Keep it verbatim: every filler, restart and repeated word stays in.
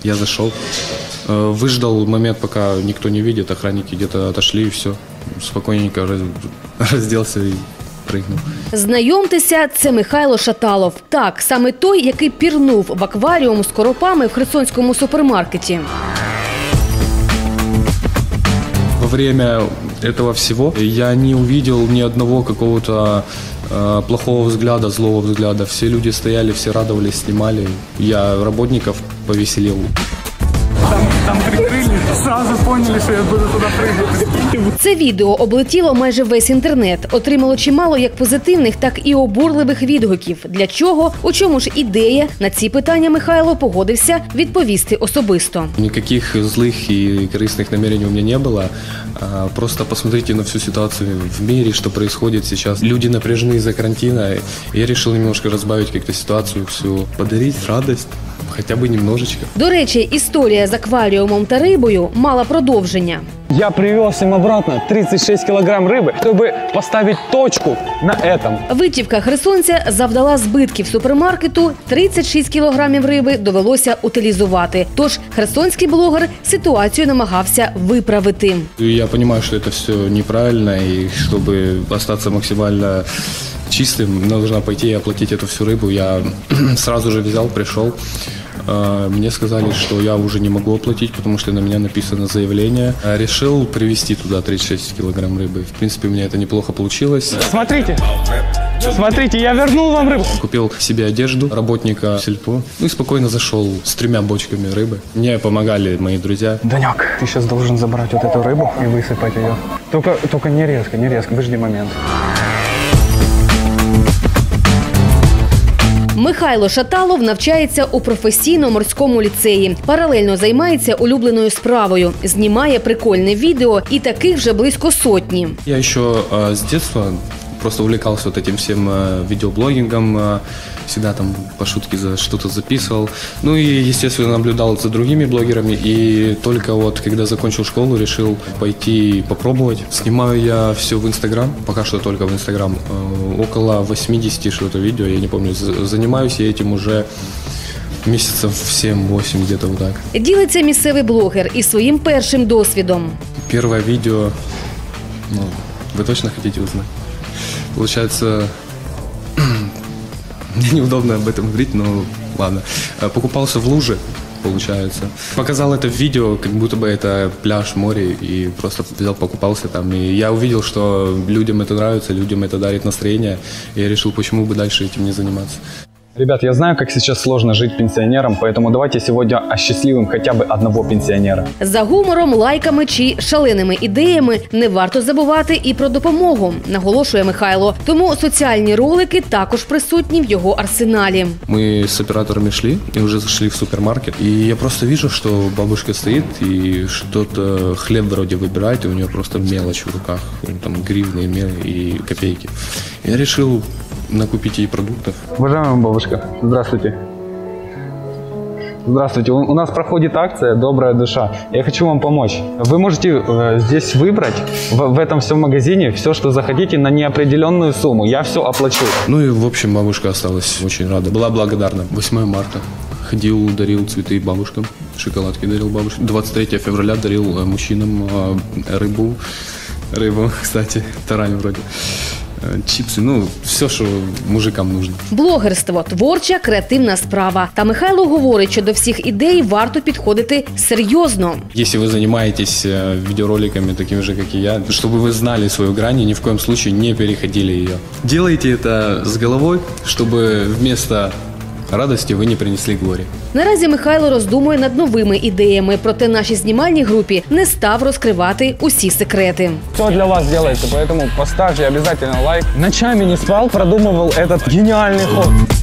Я зашел, выждал момент, пока никто не видит, охранники где-то отошли и все. Спокойненько разделся и прыгнув. Знайомтеся, це Михайло Шаталов. Так, саме той, який пірнув в акваріум з коропами в херсонському супермаркеті. Во время этого всего я не увидел ни одного какого-то э, плохого взгляда, злого взгляда. Все люди стояли, все радовались, снимали. Я работников повеселил. Там, там прикрили, сразу поняли, що я буду туди прыгати. Це відео облетіло майже весь інтернет. Отримало чимало як позитивних, так і обурливих відгуків. Для чого? У чому ж ідея? На ці питання Михайло погодився відповісти особисто. Никаких злых и корыстных намерений у меня не было. Просто посмотрите на всю ситуацию в мире, что происходит сейчас. Люди напряжены из-за карантина. Я решил немножко разбавить как-то ситуацию, всю, подарить радость. Хоча б немножечко. До речі, історія з акваріумом та рибою мала продовження. Я привез им обратно тридцать шесть килограмм рыбы, чтобы поставить точку на этом. Витівка херсонця завдала збитків супермаркету, тридцять шість кілограмів риби довелося утилізувати. Тож херсонський блогер ситуацію намагався виправити. Я розумію, що це все неправильно, і щоб залишитися максимально чистым, нужно пойти и оплатить эту всю рыбу. Я сразу же взял, пришел. Мне сказали, что я уже не могу оплатить, потому что на меня написано заявление. Решил привезти туда тридцать шесть килограмм рыбы. В принципе, у меня это неплохо получилось. Смотрите, смотрите, я вернул вам рыбу. Купил себе одежду работника сельпо, ну и спокойно зашел с тремя бочками рыбы. Мне помогали мои друзья. Данек, ты сейчас должен забрать вот эту рыбу и высыпать ее. Только, только не резко, не резко, выжди момент. Михайло Шаталов навчається у професійно-морському ліцеї. Паралельно займається улюбленою справою. Знімає прикольне відео і таких вже близько сотні. Я ще э, с детства просто увлекался вот этим всем э, видеоблогингом. Э, всегда там по шутке за что-то записывал. Ну и, естественно, наблюдал за другими блогерами. И только вот, когда закончил школу, решил пойти попробовать. Снимаю я все в Инстаграм, пока что только в Инстаграм. Э, около восьмидесяти что-то видео, я не помню. Занимаюсь я этим уже месяцев семь-восемь, где-то вот так. Ділиться місцевий блогер і своїм першим досвідом. Первое видео, ну, вы точно хотите узнать? Получается, мне неудобно об этом говорить, но ладно. Покупался в луже, получается. Показал это в видео, как будто бы это пляж, море, и просто взял, покупался там. И я увидел, что людям это нравится, людям это дарит настроение, и я решил, почему бы дальше этим не заниматься. Ребят, я знаю, как сейчас сложно жить пенсионерам, поэтому давайте сегодня осчастливим хотя бы одного пенсионера. За гумором, лайками чи шаленими ідеями не варто забувати і про допомогу, наголошує Михайло. Тому соціальні ролики також присутні в його арсеналі. Мы с операторами шли и уже зашли в супермаркет. И я просто вижу, что бабушка стоит и что-то, хлеб вроде выбирает, и у нее просто мелочь в руках. Там гривны и копейки. Я решил накупить ей продуктов. Уважаемая бабушка, здравствуйте. Здравствуйте. У нас проходит акция «Добрая душа». Я хочу вам помочь. Вы можете э, здесь выбрать в, в этом всем магазине все, что захотите, на неопределенную сумму. Я все оплачу. Ну и в общем бабушка осталась очень рада. Была благодарна. восьмое марта. Ходил, дарил цветы бабушкам, шоколадки дарил бабушкам. двадцать третьего февраля дарил мужчинам рыбу. Рыбу, кстати, тарань вроде. Чіпси, ну, все, що мужикам нужно. Блогерство – творча, креативна справа. Та Михайло говорить, що до всіх ідей варто підходити серйозно. Якщо ви займаєтесь відеороликами такими же, як і я, щоб ви знали свою грань, ні в коем случае не переходили її. Делайте це з головою, щоб вместо радості ви не принесли горі. Наразі Михайло роздумує над новими ідеями, проте нашій знімальній групі не став розкривати усі секрети. Все для вас делается, поэтому поставьте обязательно лайк. Ночами не спал, продумывал этот гениальный ход.